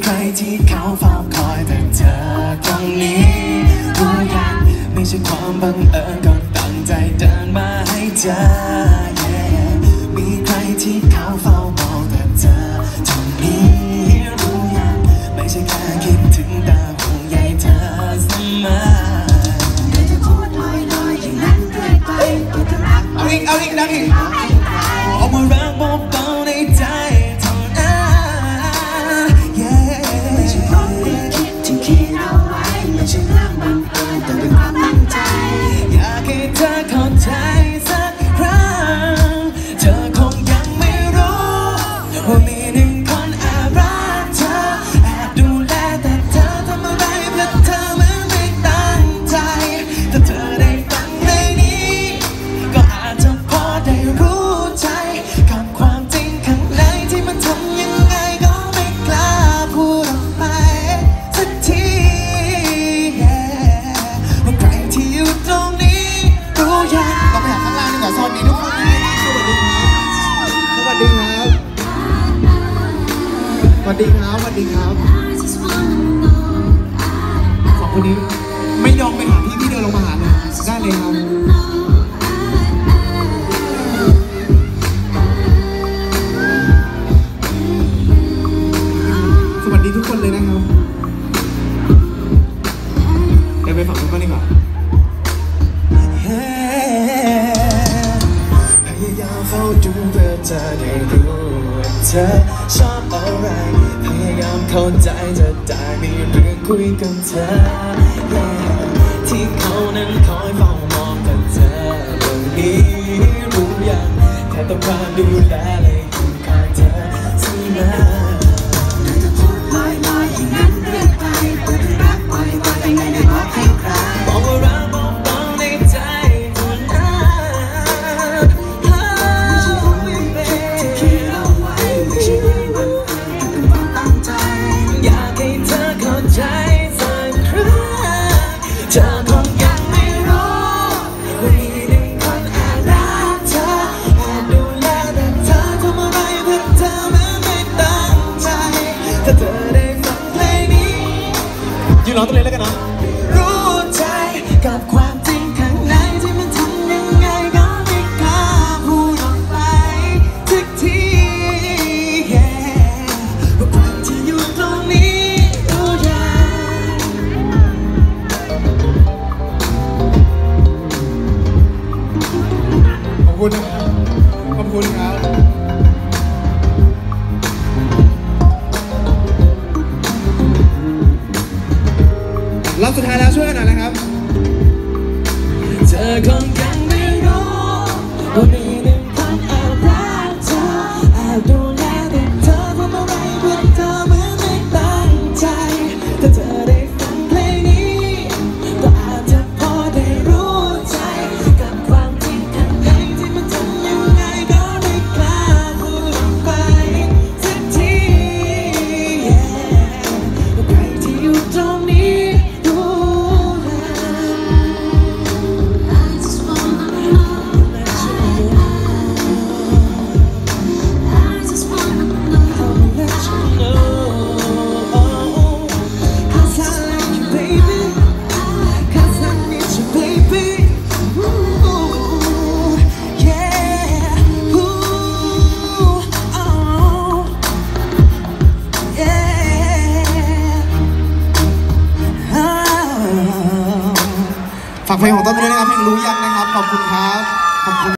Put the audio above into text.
รที่เขาเฝ้าคอยแต่เธอตรงนี้รู้ยังไม่ใช่ความบังเอิญก็ตั้งใจเดินมาให้เจอ มีใครที่เขาเฝ้ามองแต่เธอตรงนี้รู้ยังไม่ใช่แค่คิดถึงแต่ห่วงใยเธอเสมอไม่จะพูดลอยๆอย่างนั้นเรื่อยไปก็จะรักเอาอีกดังอีกออกมารักเบาๆในใจเท่านั้นไม่ใช่เพราะไม่คิดที่คิดเอาไว้ไม่ใช่เรื่องบังเอิญแต่เป็นความตั้งใจอยากให้เธอเข้าใจสักครั้งเธอคงยังไม่รู้ว่ามีหนึ่งคนแอบรักเธอแอบดูแลแต่เธอทำอะไรเพื่อเธอเหมือนไม่ตั้งใจถ้าเธอได้ฟังเพลงนี้ก็อาจจะพอได้รู้ใจกับความจริงข้างในที่มันทำยังไงก็ไม่กล้าพูดออกไปสักทีว่าใครที่อยู่ตรงนี้รู้ยังเราไปหาข้างล่างดีกว่าสวัสดีทุกคนสวัสดีครับสวัสดีครับสวัสดีครับสองคนนี้ไม่ยอมไปหาพี่เดินลงมาหาเลยได้เลยครับสวัสดีทุกคนเลยนะครับเดี๋ยวไปฝั่งนู้นกันดีกว่าพยายามเฝ้าดูเพื่อจะได้รู้ว่าเธอชอบอะไรพยายามเข้าใจจะได้มีเรื่องคุยกับเธอที่เขานั้นคอยเฝ้ามองแต่เธอตรงนี้รู้ยังแค่ต้องการดูแลเลยอยู่ข้างเธอเสมอจะพูดลอยๆอย่างนั้นเรื่อยไปพูดรักไว้แต่ไม่ได้บอกให้ใครบอกว่ารักเบาๆในใจเท่านั้นไม่ใช่เพราะไม่คิดที่คิดเอาไว้ไม่ใช่เรื่องบังเอิญแต่เป็นความตั้งใจอยากให้เธอเข้าใจสักครั้งเธอคงยังไม่รู้ว่ามีหนึ่งคนแอบรักเธอแอบดูแลแต่เธอทำอะไรเพื่อเธอเหมือนไม่ตั้งใจถ้าเธอได้ฟังเพลงนี้ยืนร้องตัวเลยแล้วกันเนาะรู้ใจกับความจริงข้างในที่มันทำยังไงก็ไม่กล้าพูดออกไปสักทีว่าใครที่อยู่ตรงนี้รู้ยังขอบคุณนะครับขอบคุณครับรอบสุดท้ายแล้วช่วยกันหน่อยนะครับเธอคงยังไม่รู้ว่ามีหนึ่งคนแอบรักเธอแอบดูแลแต่เธอทำอะไรเพื่อเธอเหมือนไม่ตั้งใจถ้าเธอได้ฟังเพลงนี้ก็อาจจะพอได้รู้ใจกับความจริงข้างในที่มันทำยังไงก็ไม่กล้าพูดออกไปสักทีว่าใครที่อยู่ตรงนี้ฝากเพลงของต้นไปด้วยนะครับเพลงรู้ยังนะครับขอบคุณครับขอบคุณ